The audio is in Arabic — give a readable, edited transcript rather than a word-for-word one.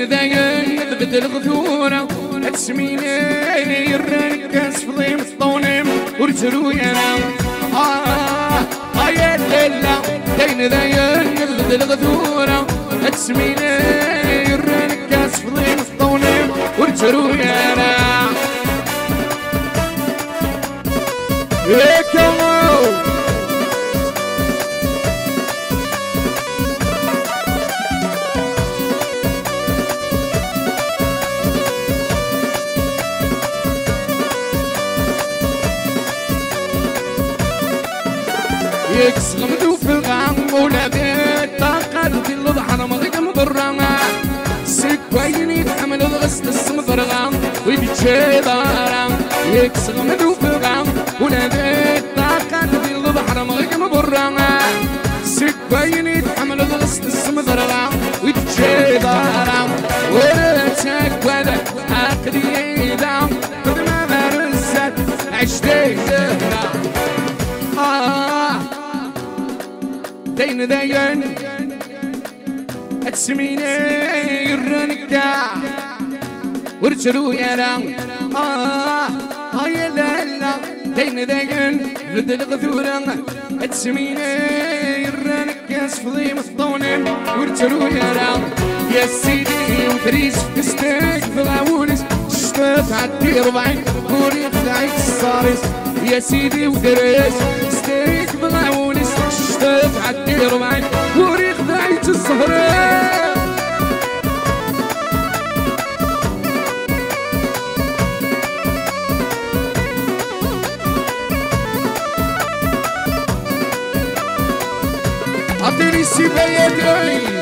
دين داين نذبد الغذورة تسميني الرنكاس في ضيم الطونم ورجلو ينام يا الليلة دين داين نذبد الغذورة تسميني الرنكاس في ضيم الطونم ورجلو ينام يا كمو يكس غمدو في الغام ولا بيت قلبي الضحر مضيق مضرنا سكويني يتحمل الغسل السمضرغام ويبتشي ضارام يكس غمدو في الغام ولا بيت قلبي الضحر مضيق مضرنا سكويني يتحمل الغسل السمضرغام ويبتشي ضارام ورتك ولا عقلي دام قد ما مرزت عشتي زهرة دين داين اتسميني الرنكا ورجلو يا لا يا لا دين داين رد الغذورة اتسميني الرنكا سفضي مصطونم ورجلو يا لا يا سيدي وفريس فستك في العوونس شتات عدي ربعي وريخ دعيك الصارس يا سيدي وفريس فستك في العوونس عدي ربعي وريخ ذايت الصهرين عطيني السيبة يا داي